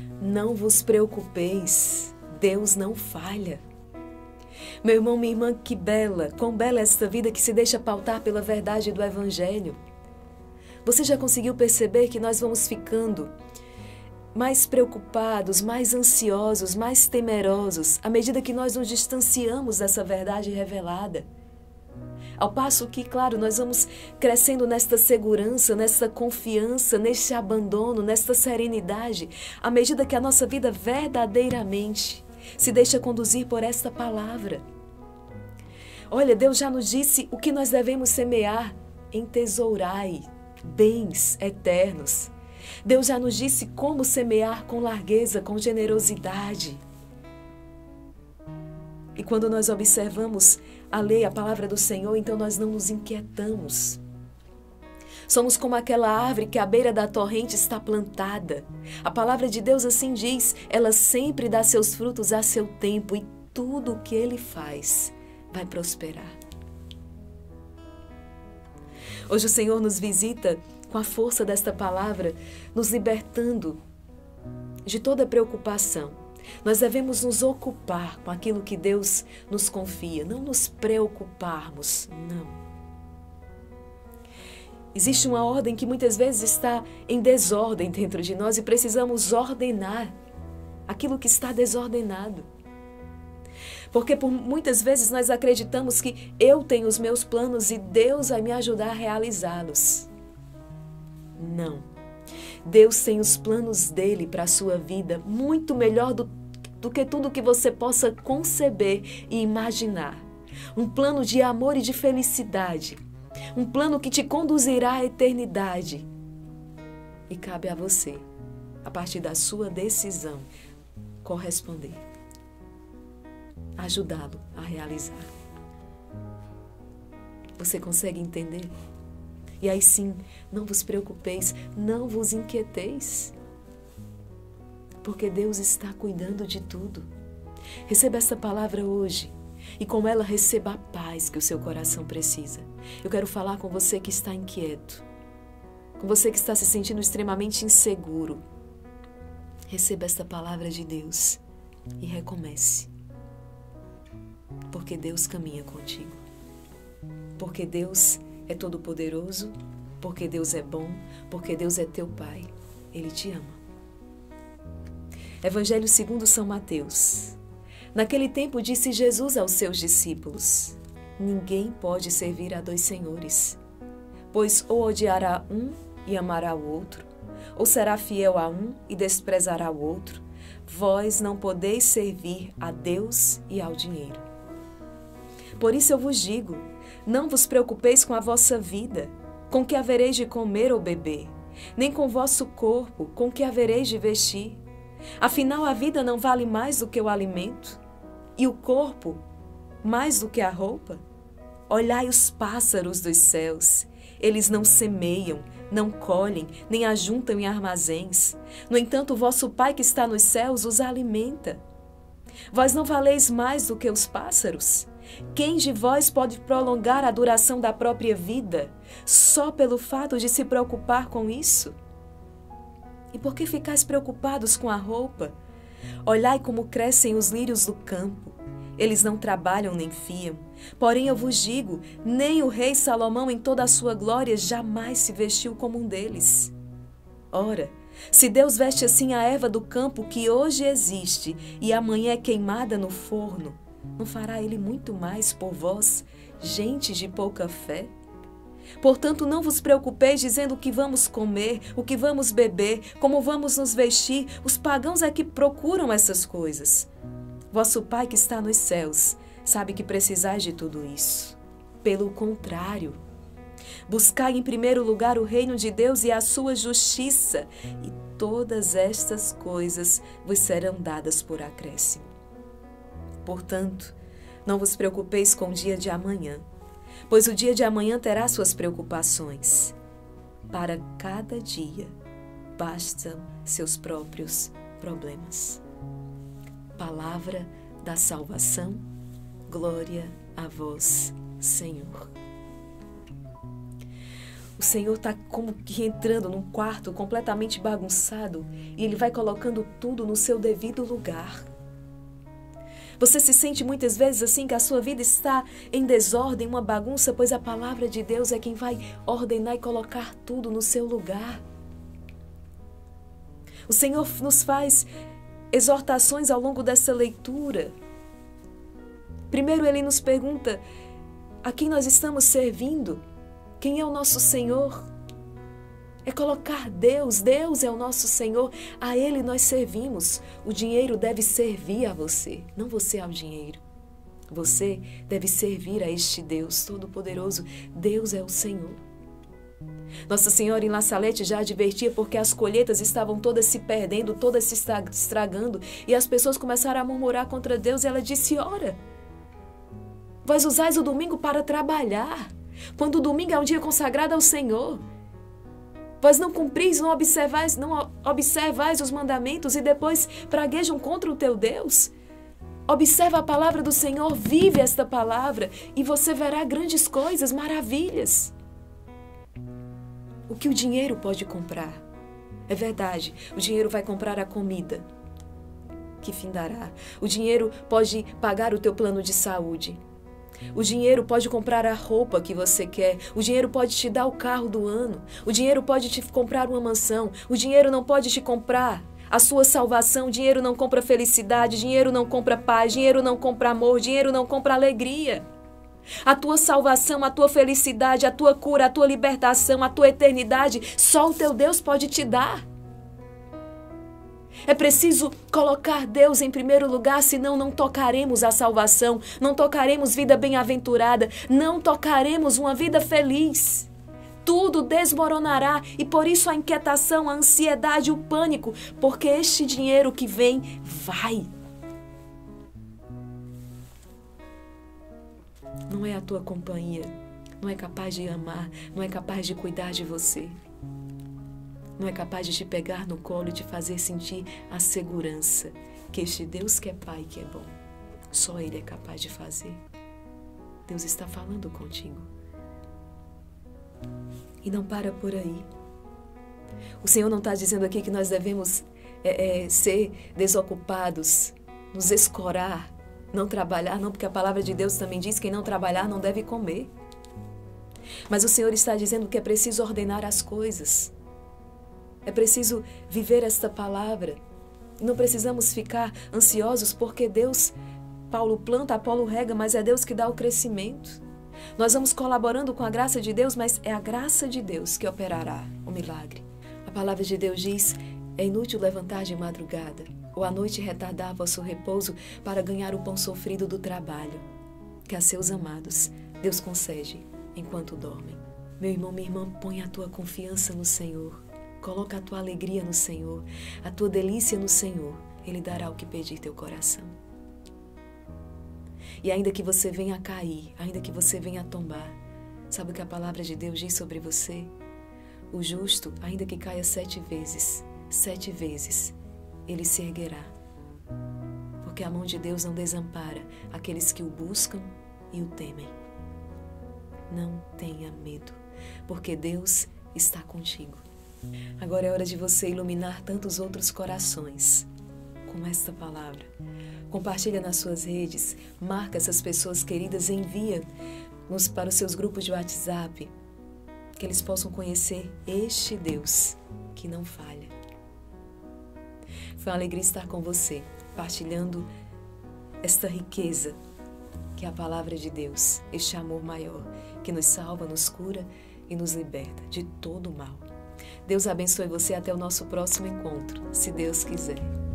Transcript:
Não vos preocupeis, Deus não falha. Meu irmão, minha irmã, que bela, quão bela é esta vida que se deixa pautar pela verdade do Evangelho. Você já conseguiu perceber que nós vamos ficando mais preocupados, mais ansiosos, mais temerosos, à medida que nós nos distanciamos dessa verdade revelada? Ao passo que, claro, nós vamos crescendo nesta segurança, nesta confiança, neste abandono, nesta serenidade, à medida que a nossa vida verdadeiramente se deixa conduzir por esta palavra. Olha, Deus já nos disse o que nós devemos semear: entesourai bens eternos. Deus já nos disse como semear com largueza, com generosidade. E quando nós observamos a lei, a palavra do Senhor, então nós não nos inquietamos. Somos como aquela árvore que à beira da torrente está plantada. A palavra de Deus assim diz: ela sempre dá seus frutos a seu tempo e tudo o que ele faz vai prosperar. Hoje o Senhor nos visita com a força desta palavra, nos libertando de toda preocupação. Nós devemos nos ocupar com aquilo que Deus nos confia, não nos preocuparmos, não. Existe uma ordem que muitas vezes está em desordem dentro de nós e precisamos ordenar aquilo que está desordenado. Porque por muitas vezes nós acreditamos que eu tenho os meus planos e Deus vai me ajudar a realizá-los. Não. Deus tem os planos dele para a sua vida muito melhor do que tudo que você possa conceber e imaginar. Um plano de amor e de felicidade. Um plano que te conduzirá à eternidade. E cabe a você, a partir da sua decisão, corresponder. Ajudá-lo a realizar. Você consegue entender? E aí sim, não vos preocupeis, não vos inquieteis, porque Deus está cuidando de tudo. Receba essa palavra hoje e com ela receba a paz que o seu coração precisa. Eu quero falar com você que está inquieto, com você que está se sentindo extremamente inseguro. Receba esta palavra de Deus e recomece, porque Deus caminha contigo, porque Deus é todo-poderoso, porque Deus é bom, porque Deus é teu Pai. Ele te ama. Evangelho segundo São Mateus. Naquele tempo disse Jesus aos seus discípulos: ninguém pode servir a dois senhores, pois ou odiará um e amará o outro, ou será fiel a um e desprezará o outro. Vós não podeis servir a Deus e ao dinheiro. Por isso eu vos digo, não vos preocupeis com a vossa vida, com que havereis de comer ou beber, nem com o vosso corpo, com que havereis de vestir. Afinal, a vida não vale mais do que o alimento, e o corpo mais do que a roupa? Olhai os pássaros dos céus, eles não semeiam, não colhem, nem ajuntam em armazéns. No entanto, o vosso Pai que está nos céus os alimenta. Vós não valeis mais do que os pássaros? Quem de vós pode prolongar a duração da própria vida só pelo fato de se preocupar com isso? E por que ficais preocupados com a roupa? Olhai como crescem os lírios do campo. Eles não trabalham nem fiam. Porém eu vos digo, nem o rei Salomão em toda a sua glória jamais se vestiu como um deles. Ora, se Deus veste assim a erva do campo que hoje existe e amanhã é queimada no forno, não fará Ele muito mais por vós, gente de pouca fé? Portanto, não vos preocupeis dizendo o que vamos comer, o que vamos beber, como vamos nos vestir. Os pagãos é que procuram essas coisas. Vosso Pai que está nos céus sabe que precisais de tudo isso. Pelo contrário, buscai em primeiro lugar o reino de Deus e a sua justiça, e todas estas coisas vos serão dadas por acréscimo. Portanto, não vos preocupeis com o dia de amanhã, pois o dia de amanhã terá suas preocupações. Para cada dia bastam seus próprios problemas. Palavra da salvação, glória a vós, Senhor. O Senhor está como que entrando num quarto completamente bagunçado e Ele vai colocando tudo no seu devido lugar. Você se sente muitas vezes assim que a sua vida está em desordem, uma bagunça, pois a palavra de Deus é quem vai ordenar e colocar tudo no seu lugar. O Senhor nos faz exortações ao longo dessa leitura. Primeiro Ele nos pergunta a quem nós estamos servindo, quem é o nosso Senhor. É colocar Deus, Deus é o nosso Senhor, a Ele nós servimos. O dinheiro deve servir a você, não você ao dinheiro. Você deve servir a este Deus Todo-Poderoso, Deus é o Senhor. Nossa Senhora em La Salette já advertia porque as colheitas estavam todas se perdendo, todas se estragando, e as pessoas começaram a murmurar contra Deus, e ela disse, ora, vós usais o domingo para trabalhar, quando o domingo é um dia consagrado ao Senhor. Vós não cumpris, não observais os mandamentos e depois praguejam contra o teu Deus? Observa a palavra do Senhor, vive esta palavra e você verá grandes coisas, maravilhas. O que o dinheiro pode comprar? É verdade, o dinheiro vai comprar a comida, que findará. O dinheiro pode pagar o teu plano de saúde. O dinheiro pode comprar a roupa que você quer. O dinheiro pode te dar o carro do ano. O dinheiro pode te comprar uma mansão. O dinheiro não pode te comprar a sua salvação. O dinheiro não compra felicidade. O dinheiro não compra paz. O dinheiro não compra amor. O dinheiro não compra alegria. A tua salvação, a tua felicidade, a tua cura, a tua libertação, a tua eternidade, só o teu Deus pode te dar. É preciso colocar Deus em primeiro lugar, senão não tocaremos a salvação, não tocaremos vida bem-aventurada, não tocaremos uma vida feliz. Tudo desmoronará e por isso a inquietação, a ansiedade, o pânico, porque este dinheiro que vem, vai. Não é a tua companhia, não é capaz de amar, não é capaz de cuidar de você. Não é capaz de te pegar no colo e te fazer sentir a segurança que este Deus que é Pai, que é bom, só Ele é capaz de fazer. Deus está falando contigo. E não para por aí. O Senhor não está dizendo aqui que nós devemos ser desocupados, nos escorar, não trabalhar, não, porque a palavra de Deus também diz que quem não trabalhar não deve comer. Mas o Senhor está dizendo que é preciso ordenar as coisas. É preciso viver esta palavra. Não precisamos ficar ansiosos porque Deus, Paulo planta, Apolo rega, mas é Deus que dá o crescimento. Nós vamos colaborando com a graça de Deus, mas é a graça de Deus que operará o milagre. A palavra de Deus diz, é inútil levantar de madrugada ou à noite retardar vosso repouso para ganhar o pão sofrido do trabalho, que a seus amados Deus concede enquanto dormem. Meu irmão, minha irmã, põe a tua confiança no Senhor. Coloca a tua alegria no Senhor, a tua delícia no Senhor. Ele dará o que pedir teu coração. E ainda que você venha a cair, ainda que você venha a tombar, sabe o que a palavra de Deus diz sobre você? O justo, ainda que caia 7 vezes, ele se erguerá. Porque a mão de Deus não desampara aqueles que o buscam e o temem. Não tenha medo, porque Deus está contigo. Agora é hora de você iluminar tantos outros corações com esta palavra. Compartilha nas suas redes, marca essas pessoas queridas, envia-nos para os seus grupos de WhatsApp, que eles possam conhecer este Deus que não falha. Foi uma alegria estar com você, partilhando esta riqueza que é a palavra de Deus, este amor maior que nos salva, nos cura e nos liberta de todo o mal. Deus abençoe você até o nosso próximo encontro, se Deus quiser.